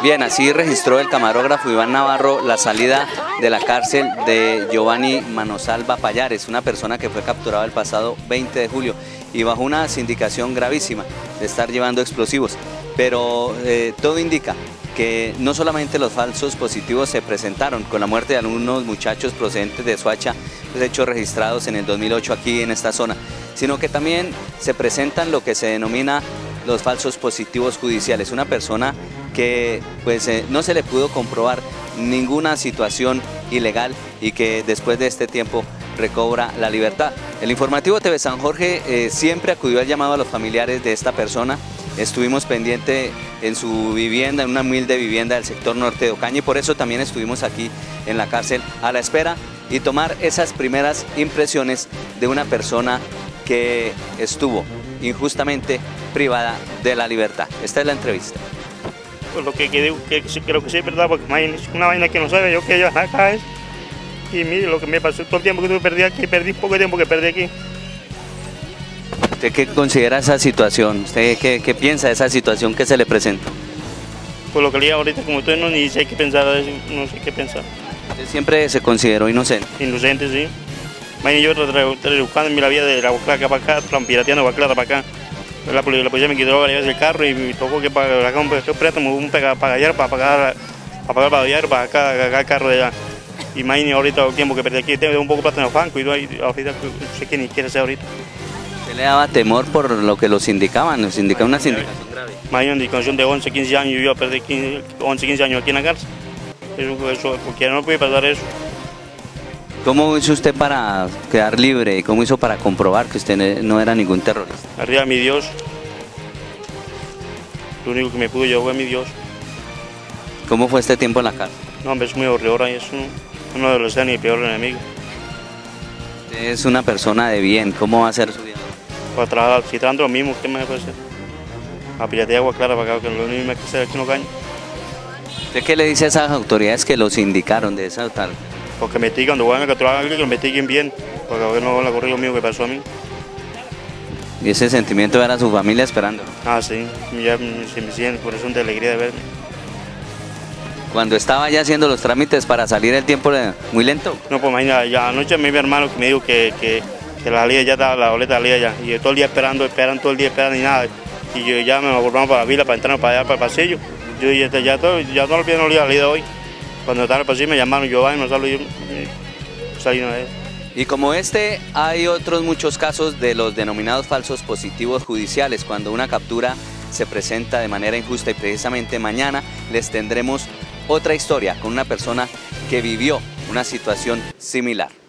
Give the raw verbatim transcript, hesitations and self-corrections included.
Bien, así registró el camarógrafo Iván Navarro la salida de la cárcel de Giovanni Manosalva Pallares, una persona que fue capturada el pasado veinte de julio y bajo una sindicación gravísima de estar llevando explosivos. Pero eh, todo indica que no solamente los falsos positivos se presentaron con la muerte de algunos muchachos procedentes de Soacha, pues hechos registrados en el dos mil ocho aquí en esta zona, sino que también se presentan lo que se denomina los falsos positivos judiciales, una persona que pues eh, no se le pudo comprobar ninguna situación ilegal y que después de este tiempo recobra la libertad. El informativo T V San Jorge eh, siempre acudió al llamado a los familiares de esta persona. Estuvimos pendientes en su vivienda, en una humilde vivienda del sector norte de Ocaña, y por eso también estuvimos aquí en la cárcel a la espera y tomar esas primeras impresiones de una persona que estuvo injustamente privada de la libertad. Esta es la entrevista. Pues lo que, que, que, que creo que sí es verdad, porque es una vaina que no sabe yo que yo acá es. Y mire lo que me pasó todo el tiempo que tuve perdí aquí, perdí poco tiempo que perdí aquí. ¿Usted qué considera esa situación? ¿Usted qué, qué piensa de esa situación que se le presenta? Pues lo que le digo ahorita, como usted no ni sé qué pensar, no sé qué pensar. ¿Usted siempre se consideró inocente? Inocente, sí. Imagínate yo buscando en mi la vida de la Guaclara para acá, pirateando Guaclara para acá. La policía, la policía me quitó el carro y me tocó que pagar un préstamo, un pagar para pagar para pagar para allá, para acá, acá el carro de allá. Imagínate ahorita el tiempo que perdí aquí, tengo un poco de plata en el banco y ahorita no sé qué ni quiere hacer ahorita. ¿Usted le daba temor por lo que los indicaban? Nos indicaban una sindicación grave. Imagínate una indicación de once, quince años, yo perdí once, quince años aquí en la cárcel. Eso, eso, cualquiera no puede pasar eso. ¿Cómo hizo usted para quedar libre y cómo hizo para comprobar que usted no era ningún terrorista? Arriba mi Dios. Lo único que me pudo llevar fue mi Dios. ¿Cómo fue este tiempo en la cárcel? No, hombre, es muy horrible, es uno de los ni peor enemigos. Usted es una persona de bien, ¿cómo va a ser su vida? Para trabajar, si trabajando lo mismo, ¿qué me puede hacer? A piratear agua clara para acá, que lo mismo que hacer aquí en Ocaña. ¿Usted qué le dice a esas autoridades que los indicaron de esa tal? Porque me investiguen, cuando vayan a capturar a alguien, que lo investiguen bien, porque a ver no van a ocurrir lo mismo que pasó a mí. ¿Y ese sentimiento era su familia esperando? Ah, sí, ya se me sienten por eso de alegría de verme. Cuando estaba ya haciendo los trámites para salir, el tiempo era muy lento. No, pues imagínate, ya anoche mi hermano que me dijo que, que, que la salida ya estaba, la boleta salida ya, y yo todo el día esperando, esperando todo el día esperando y nada, y yo ya me volvamos para la vila, para entrar para allá, para el pasillo, yo ya, ya, todo, ya todo el día no le había salido hoy. Cuando estaba en el pasillo me llamaron, yo no salgo, yo salí una vez. Y como este, hay otros muchos casos de los denominados falsos positivos judiciales, cuando una captura se presenta de manera injusta, y precisamente mañana les tendremos otra historia con una persona que vivió una situación similar.